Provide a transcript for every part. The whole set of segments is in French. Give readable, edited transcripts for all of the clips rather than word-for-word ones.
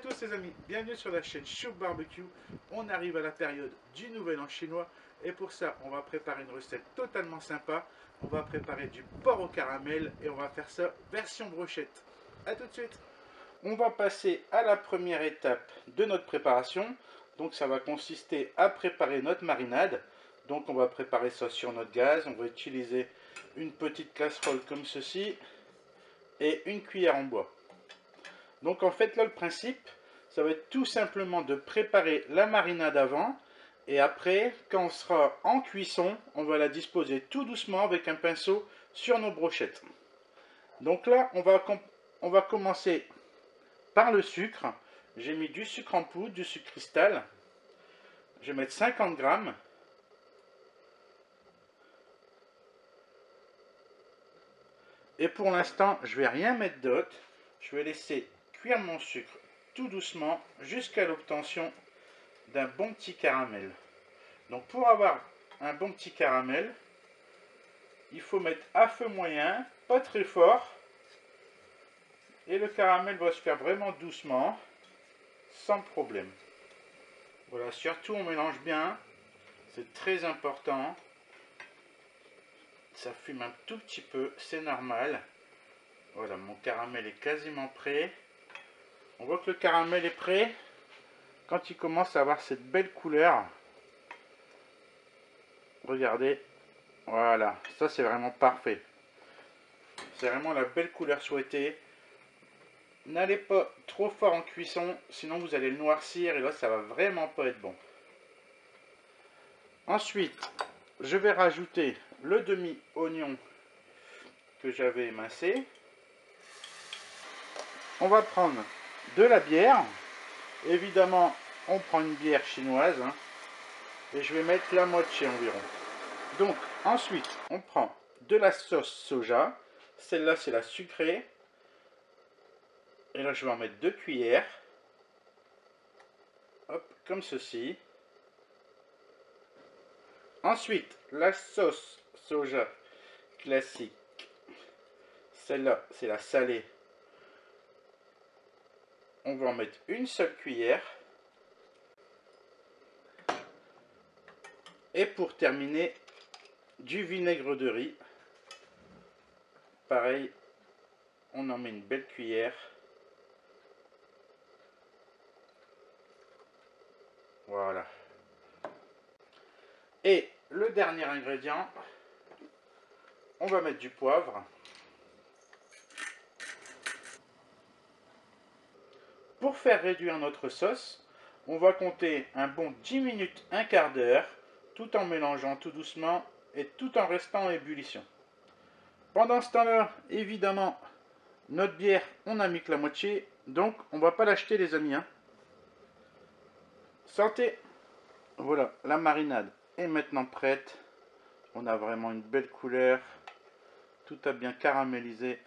tous les amis, bienvenue sur la chaîne Chouk Barbecue. On arrive à la période du Nouvel An chinois et pour ça on va préparer une recette totalement sympa. On va préparer du porc au caramel et on va faire ça version brochette. A tout de suite. On va passer à la première étape de notre préparation. Donc ça va consister à préparer notre marinade. Donc on va préparer ça sur notre gaz. On va utiliser une petite casserole comme ceci et une cuillère en bois. Donc en fait là le principe, ça va être tout simplement de préparer la marinade avant. Et après, quand on sera en cuisson, on va la disposer tout doucement avec un pinceau sur nos brochettes. Donc là, on va commencer par le sucre. J'ai mis du sucre en poudre, du sucre cristal. Je vais mettre 50 grammes. Et pour l'instant, je ne vais rien mettre d'autre. Je vais laisser cuire mon sucre tout doucement jusqu'à l'obtention d'un bon petit caramel. Donc pour avoir un bon petit caramel, il faut mettre à feu moyen, pas très fort. Et le caramel va se faire vraiment doucement, sans problème. Voilà, surtout on mélange bien, c'est très important. Ça fume un tout petit peu, c'est normal. Voilà, mon caramel est quasiment prêt. On voit que le caramel est prêt quand il commence à avoir cette belle couleur. Regardez, voilà, ça c'est vraiment parfait. C'est vraiment la belle couleur souhaitée. N'allez pas trop fort en cuisson, sinon vous allez le noircir et là ça va vraiment pas être bon. Ensuite, je vais rajouter le demi-oignon que j'avais émincé. On va prendre de la bière. Évidemment, on prend une bière chinoise. Et je vais mettre la moitié environ. Donc, ensuite, on prend de la sauce soja. Celle-là, c'est la sucrée. Et là, je vais en mettre 2 cuillères. Hop, comme ceci. Ensuite, la sauce soja classique. Celle-là, c'est la salée. On va en mettre une seule cuillère. Et pour terminer, du vinaigre de riz. Pareil, on en met une belle cuillère. Voilà. Et le dernier ingrédient, on va mettre du poivre. Pour faire réduire notre sauce, on va compter un bon 10 minutes, un quart d'heure, tout en mélangeant tout doucement et tout en restant en ébullition. Pendant ce temps-là, évidemment, notre bière, on a mis que la moitié, donc on ne va pas l'acheter les amis. Santé! Voilà, la marinade est maintenant prête. On a vraiment une belle couleur. Tout a bien caramélisé.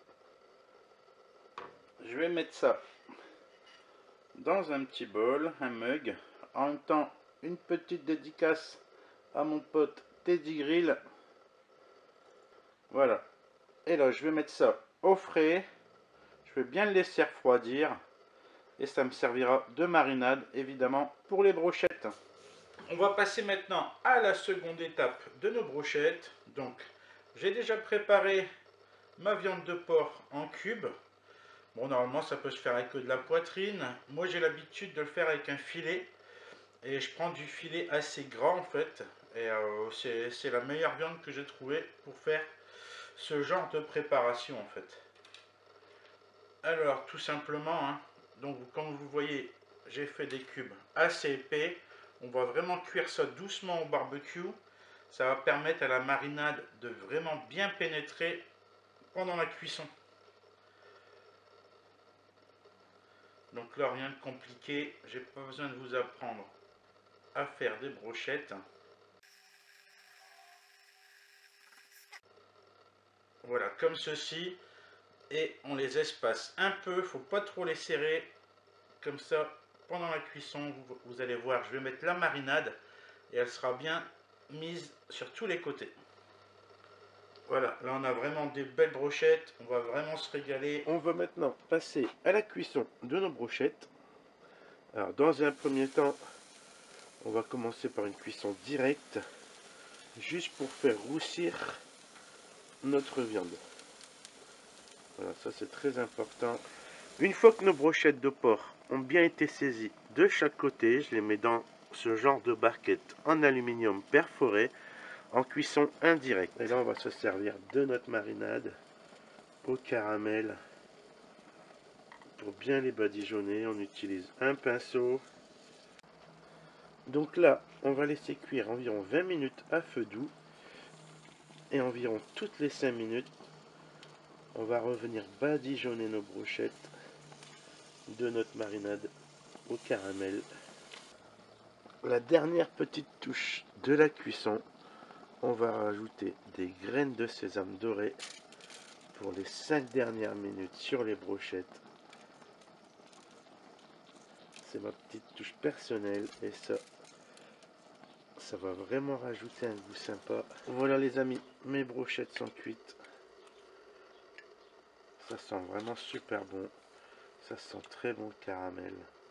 Je vais mettre ça dans un petit bol, un mug. En même temps, une petite dédicace à mon pote Teddy Grill. Voilà. Et là, je vais mettre ça au frais. Je vais bien le laisser refroidir. Et ça me servira de marinade, évidemment, pour les brochettes. On va passer maintenant à la seconde étape de nos brochettes. Donc, j'ai déjà préparé ma viande de porc en cubes. Bon, normalement, ça peut se faire avec de la poitrine. Moi, j'ai l'habitude de le faire avec un filet. Et je prends du filet assez grand, en fait. Et c'est la meilleure viande que j'ai trouvée pour faire ce genre de préparation, en fait. Alors, tout simplement, donc, comme vous voyez, j'ai fait des cubes assez épais. On va vraiment cuire ça doucement au barbecue. Ça va permettre à la marinade de vraiment bien pénétrer pendant la cuisson. Donc là, rien de compliqué. J'ai pas besoin de vous apprendre à faire des brochettes. Voilà, comme ceci. Et on les espace un peu. Faut pas trop les serrer. Comme ça, pendant la cuisson, vous allez voir, je vais mettre la marinade. Et elle sera bien mise sur tous les côtés. Voilà, là on a vraiment des belles brochettes, on va vraiment se régaler. On va maintenant passer à la cuisson de nos brochettes. Alors dans un premier temps, on va commencer par une cuisson directe, juste pour faire roussir notre viande. Voilà, ça c'est très important. Une fois que nos brochettes de porc ont bien été saisies de chaque côté, je les mets dans ce genre de barquette en aluminium perforé, en cuisson indirecte. Et là, on va se servir de notre marinade au caramel. Pour bien les badigeonner, on utilise un pinceau. Donc là, on va laisser cuire environ 20 minutes à feu doux. Et environ toutes les 5 minutes, on va revenir badigeonner nos brochettes de notre marinade au caramel. La dernière petite touche de la cuisson, on va rajouter des graines de sésame doré pour les 5 dernières minutes sur les brochettes. C'est ma petite touche personnelle et ça va vraiment rajouter un goût sympa. Voilà les amis, mes brochettes sont cuites. Ça sent vraiment super bon. Ça sent très bon le caramel.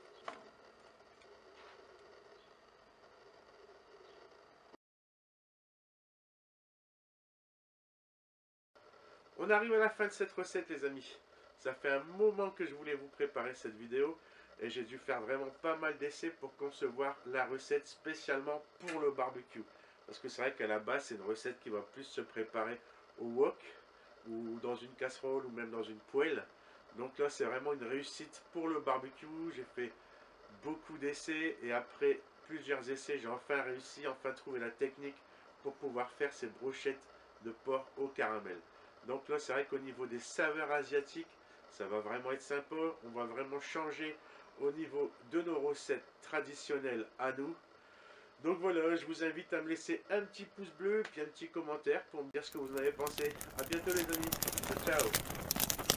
On arrive à la fin de cette recette les amis. Ça fait un moment que je voulais vous préparer cette vidéo et j'ai dû faire vraiment pas mal d'essais pour concevoir la recette spécialement pour le barbecue. Parce que c'est vrai qu'à la base c'est une recette qui va plus se préparer au wok ou dans une casserole ou même dans une poêle. Donc là c'est vraiment une réussite pour le barbecue. J'ai fait beaucoup d'essais et après plusieurs essais j'ai enfin réussi, enfin trouvé la technique pour pouvoir faire ces brochettes de porc au caramel. Donc là c'est vrai qu'au niveau des saveurs asiatiques ça va vraiment être sympa, on va vraiment changer au niveau de nos recettes traditionnelles à nous. Donc voilà, je vous invite à me laisser un petit pouce bleu puis un petit commentaire pour me dire ce que vous en avez pensé. A bientôt les amis, ciao ciao.